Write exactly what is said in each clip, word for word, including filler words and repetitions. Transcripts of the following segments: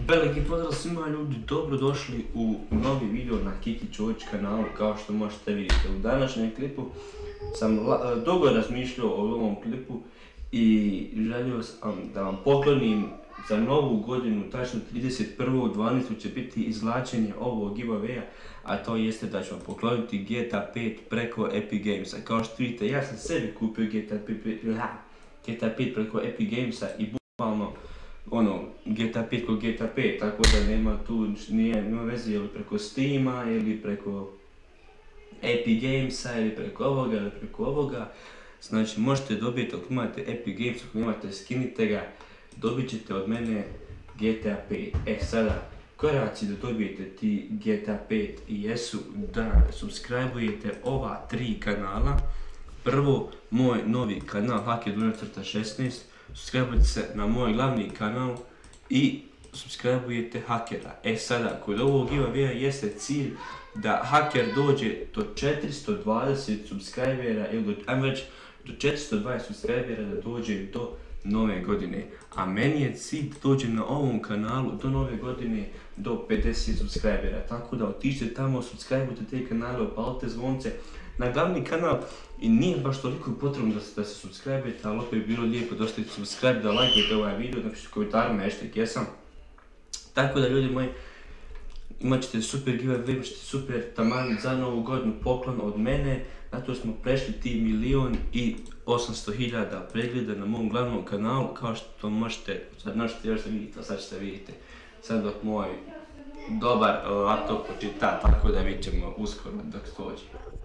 Veliki pozdrav svima ljudi, dobrodošli u novi video na Kiki Čović kanalu. Kao što možete vidjeti u današnjem klipu sam dugo razmišljao o ovom klipu i želio sam da vam poklonim za novu godinu, tačno trideset prvog dvanaestog će biti izvlačenje ovog giveawaya, a to jeste da ću vam pokloniti G T A pet preko Epic Gamesa. Kao što vidite, ja sam sebi kupio G T A pet preko Epic Gamesa i bukvalno ono, G T A pet ko G T A pet, tako da nema tu, nije, nema veze ili preko Steama ili preko Epic Gamesa ili preko ovoga ili preko ovoga. Znači možete dobiti, ako imate Epic Games, ako imate, skinite ga, dobit ćete od mene G T A pet. E sada, koraci da dobijete ti G T A pet jesu da subscribe-ujete ova tri kanala. Prvo, moj novi kanal Haker šesnaest, subscribe-ujete se na moj glavni kanal i subscribe-ujete Hakera. E sada, kod ovog giveawaya jeste cilj da Haker dođe do četiristo dvadeset subscribera ili ajmo reći do četiristo dvadeset subscribera da dođe do nove godine. A meni je cilj da dođem na ovom kanalu do nove godine do pedeset subscribera. Tako da otiđite tamo, subscribe-ujte te kanale, upalite zvonce na glavni kanal i nije baš toliko potrebno da se, da se subscribe-ujete, ali opet bi bilo lijepo da ostavite subscribe, da lajkujete ovaj video, napišite u komentarima hashtag jesam. Tako da ljudi moji, imat ćete super giveaway, imat ćete super taman za novu godinu poklon od mene. Zato smo prešli ti milion i osamsto hiljada pregleda na mom glavnom kanalu, kao što možete, sad možete još da vidite, sad ćete vidjeti. Sad dok moj dobar laptop počita, tako da vidjet ćemo uskoro dok dođe.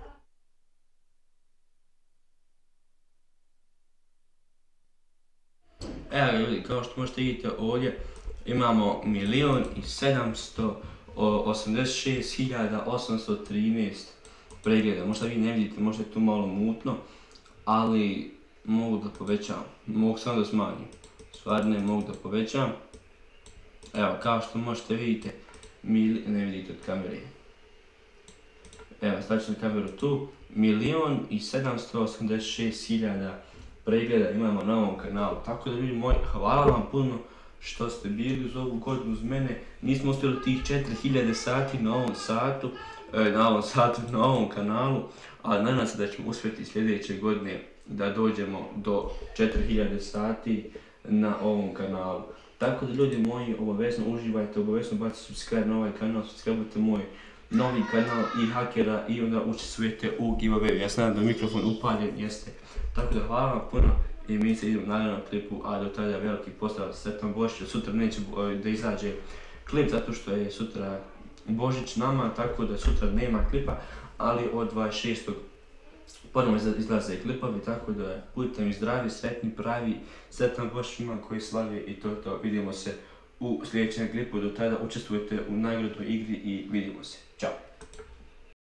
Evo ljudi, kao što možete vidjeti ovdje, imamo milion i sedamsto osamdeset šest hiljada osamsto trinaest pregleda. Možda vi ne vidite, možda je tu malo mutno, ali mogu da povećam, mogu samo da smanjim, stvarno ne mogu da povećam. Evo, kao što možete vidite, mili, ne vidite od kamere. Evo, stavit ću na kameru tu, milion i sedamsto osamdeset šest hiljada pregleda imamo na ovom kanalu. Tako da ljudi moji, hvala vam puno što ste bili uz ovu godinu uz mene. Nismo uspjeli tih četiri hiljade sati na ovom satu, na ovom satu, na ovom kanalu, ali nadam se da ćemo uspjeti sljedeće godine da dođemo do četiri hiljade sati na ovom kanalu. Tako da ljudi moji, obavezno uživajte, obavezno bacite subscribe na ovaj kanal, subscribe-ujte moj novi kanal i Hakera i onda učestvujete u giveaway. Ja znam da mikrofon upaljen jeste. Tako da hvala vam puno i mi se idemo na narednom klipu, a do tada veliki pozdrav, sretan Božić. Sutra neće da izađe klip zato što je sutra Božić nama, tako da sutra nema klipa, ali od dvadeset šestog ponovno izlaze klipovi, tako da budite mi zdravi, sretni, pravi, sretan Božić svima koji slave i to to. Vidimo se u sljedećem klipu, do tada učestvujete u nagradnoj igri i vidimo se. Ćao!